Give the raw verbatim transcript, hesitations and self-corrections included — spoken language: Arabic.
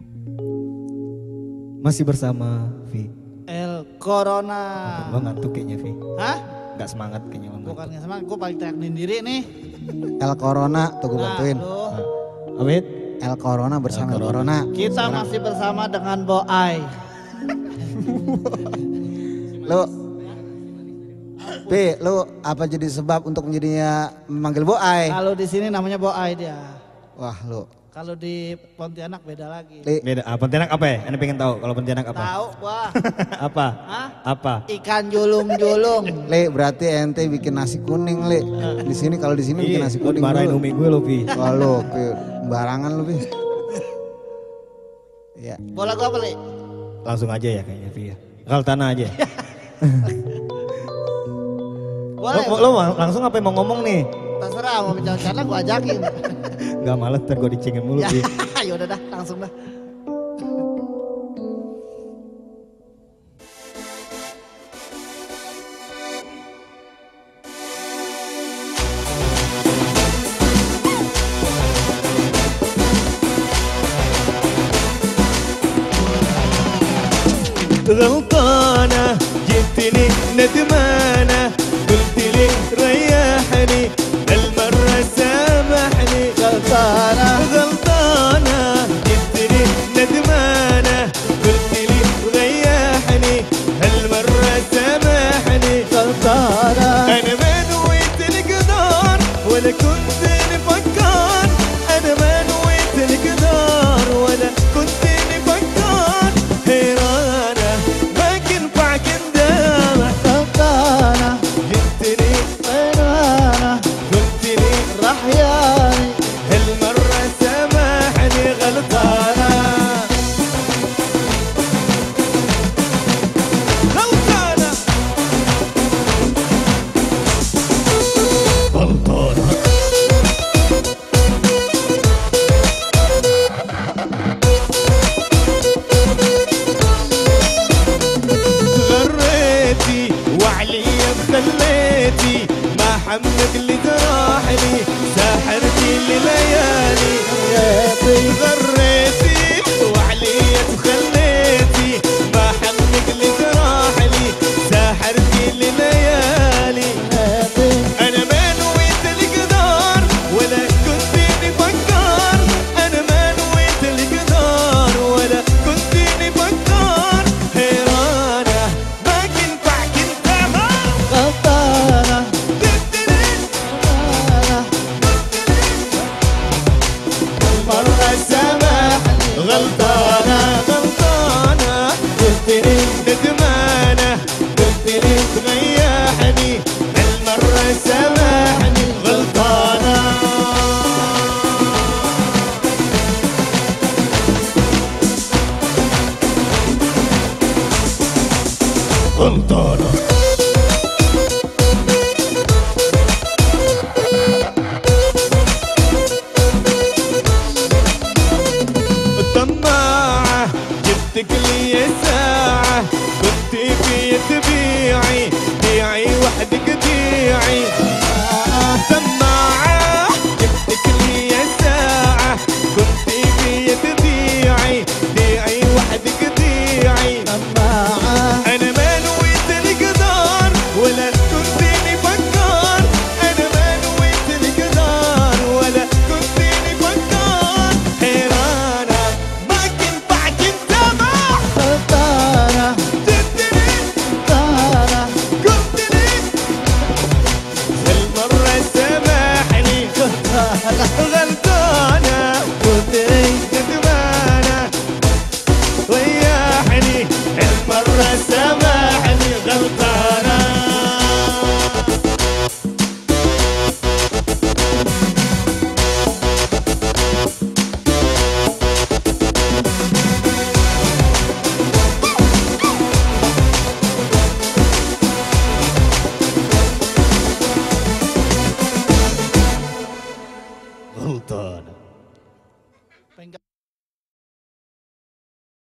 Masih bersama Vi. El Corona. Lo ngantuk kayaknya Vi. Hah? Gak semangat kayaknya lo. Bukan gak semangat, gue paling teriak diri nih. El Corona, tuh gue Nah, bantuin. lu, Awet. El Corona bersama El Corona. kita Sekarang, masih bersama dengan Boai. Lu, Pi, lu apa jadi sebab untuk menjadinya memanggil Boai? Kalau di sini namanya Boai dia. Wah lu, Kalau di Pontianak beda lagi. Li, Beda. Ah, Pontianak apa ya? Anda pengen tahu kalau Pontianak apa? Tahu gua. Apa? Hah? Apa? Ikan julung-julung. Li, berarti ente bikin nasi kuning, Li. Di sini kalau di sini bikin nasi Lo kuning. dimarahin dulu. umi gue lo Vi. Wah lu, Pi, barangan lu, Pi. Ya, Bola gua apa, Li? Langsung aja ya kayaknya Vi ya. Kal tanah aja. Boleh. Lo, lo langsung apa yang mau ngomong nih? Terserah mau bicara-bicara gua ajakin. Gak males ntar gue dicengin mulu Ya, Vi. yaudah dah, langsung dah. غلطانة جبتني ندمانة قلت لي ريحني المرة سامحني غلطانة غلطانة جبتني ندمانة قلت لي ريحني المرة سامحني غلطانة أنا ما نويت القدار ولا كنت نفكر أنا ما نويت القدار ولا كنت نفكر حيرانة ما كنفع كندامة غلطانة جبتني وين أنا قلت لي رحياني هالمرة سامحني غلطانة غلطانة غلطانة غريتي وعليا مخليتي ما حملك اللي جراحني ساحرتي الليالي غريتي وعليا مخليتي ما حملك اللي جراحني ساحرتي الليالي انا ما نويت القدار ولا كنت نفكر انا ما نويت القدار ولا كنت نفكر حيرانة ما كنفع كنت غلطانة مرة سامحني غلطانة